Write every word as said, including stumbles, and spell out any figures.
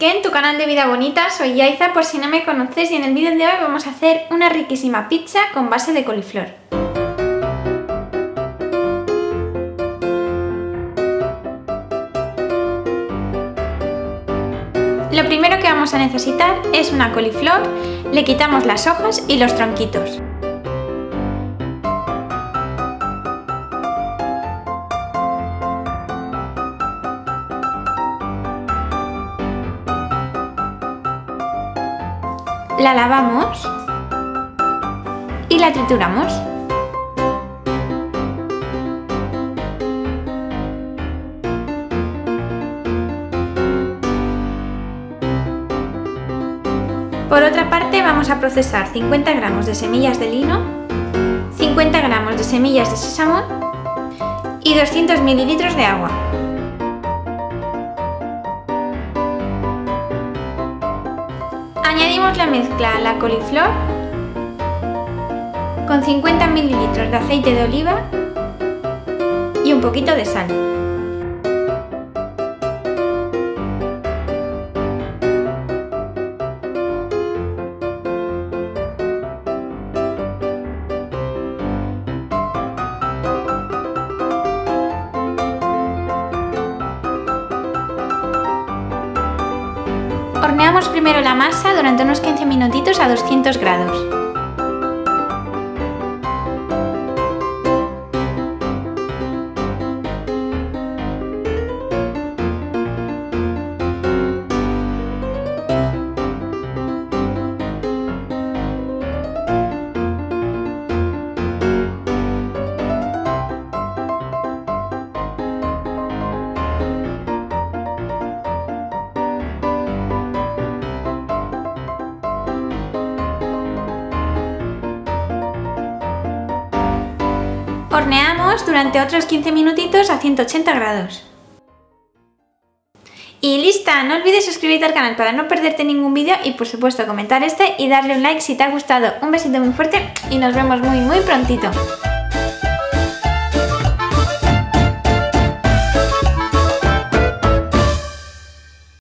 que en tu canal de Vida Bonita, soy Yaiza por si no me conoces, y en el vídeo de hoy vamos a hacer una riquísima pizza con base de coliflor. Lo primero que vamos a necesitar es una coliflor, le quitamos las hojas y los tronquitos. La lavamos y la trituramos. Por otra parte vamos a procesar cincuenta gramos de semillas de lino, cincuenta gramos de semillas de sésamo y doscientos mililitros de agua. Añadimos la mezcla a la coliflor con cincuenta mililitros de aceite de oliva y un poquito de sal. Horneamos primero la masa durante unos quince minutitos a doscientos grados. Horneamos durante otros quince minutitos a ciento ochenta grados. Y lista, no olvides suscribirte al canal para no perderte ningún vídeo y por supuesto comentar este y darle un like si te ha gustado. Un besito muy fuerte y nos vemos muy muy prontito.